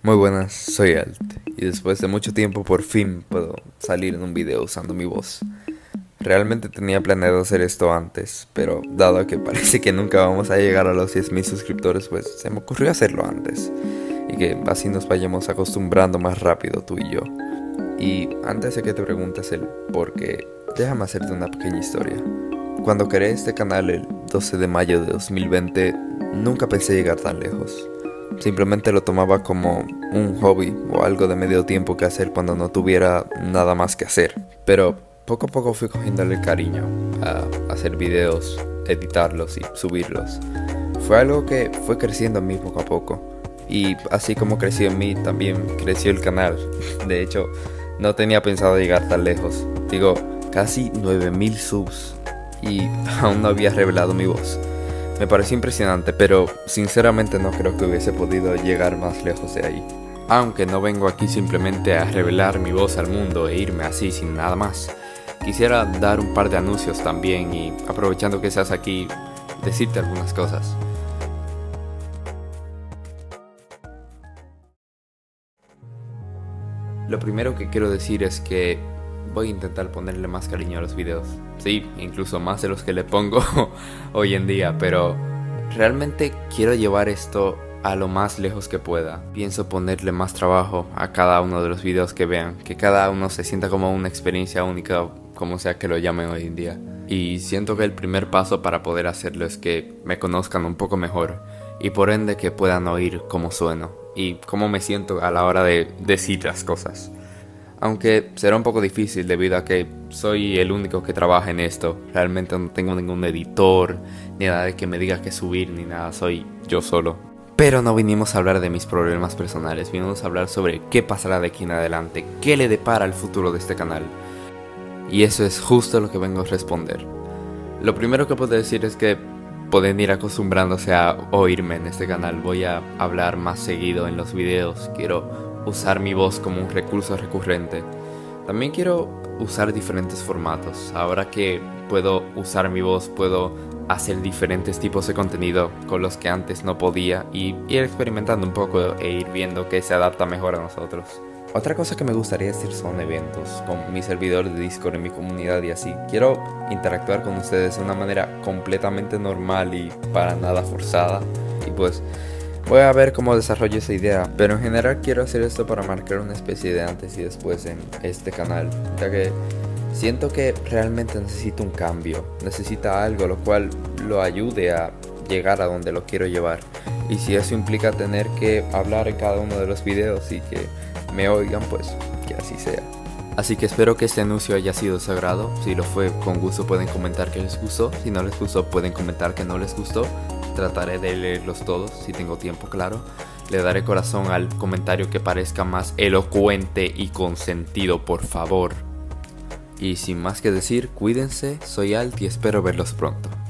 Muy buenas, soy Alt, y después de mucho tiempo por fin puedo salir en un video usando mi voz. Realmente tenía planeado hacer esto antes, pero dado que parece que nunca vamos a llegar a los 10.000 suscriptores, pues se me ocurrió hacerlo antes, y que así nos vayamos acostumbrando más rápido tú y yo. Y antes de que te preguntes el por qué, déjame hacerte una pequeña historia. Cuando creé este canal el 12 de mayo de 2020, nunca pensé llegar tan lejos. Simplemente lo tomaba como un hobby o algo de medio tiempo que hacer cuando no tuviera nada más que hacer. Pero poco a poco fui cogiéndole cariño a hacer videos, editarlos y subirlos. Fue algo que fue creciendo en mí poco a poco. Y así como creció en mí, también creció el canal. De hecho, no tenía pensado llegar tan lejos. Digo, casi 9.000 subs. Y aún no había revelado mi voz. Me pareció impresionante, pero sinceramente no creo que hubiese podido llegar más lejos de ahí. Aunque no vengo aquí simplemente a revelar mi voz al mundo e irme así sin nada más. Quisiera dar un par de anuncios también y, aprovechando que estás aquí, decirte algunas cosas. Lo primero que quiero decir es que voy a intentar ponerle más cariño a los videos. Sí, incluso más de los que le pongo hoy en día, pero realmente quiero llevar esto a lo más lejos que pueda. Pienso ponerle más trabajo a cada uno de los videos que vean, que cada uno se sienta como una experiencia única, como sea que lo llamen hoy en día. Y siento que el primer paso para poder hacerlo es que me conozcan un poco mejor y por ende que puedan oír cómo sueno y cómo me siento a la hora de decir las cosas. Aunque será un poco difícil debido a que soy el único que trabaja en esto. Realmente no tengo ningún editor, ni nada de que me diga qué subir, ni nada, soy yo solo. Pero no vinimos a hablar de mis problemas personales, vinimos a hablar sobre qué pasará de aquí en adelante, qué le depara el futuro de este canal. Y eso es justo lo que vengo a responder. Lo primero que puedo decir es que pueden ir acostumbrándose a oírme en este canal. Voy a hablar más seguido en los videos, quiero usar mi voz como un recurso recurrente. También quiero usar diferentes formatos. Ahora que puedo usar mi voz, puedo hacer diferentes tipos de contenido con los que antes no podía y ir experimentando un poco e ir viendo qué se adapta mejor a nosotros. Otra cosa que me gustaría hacer son eventos con mi servidor de Discord en mi comunidad y así. Quiero interactuar con ustedes de una manera completamente normal y para nada forzada. Y pues voy a ver cómo desarrollo esa idea, pero en general quiero hacer esto para marcar una especie de antes y después en este canal, ya que siento que realmente necesito un cambio, necesita algo lo cual lo ayude a llegar a donde lo quiero llevar. Y si eso implica tener que hablar en cada uno de los videos y que me oigan, pues que así sea. Así que espero que este anuncio haya sido de su agrado. Si lo fue, con gusto pueden comentar que les gustó. Si no les gustó, pueden comentar que no les gustó. Trataré de leerlos todos, si tengo tiempo, claro. Le daré corazón al comentario que parezca más elocuente y con sentido, por favor. Y sin más que decir, cuídense, soy Alt y espero verlos pronto.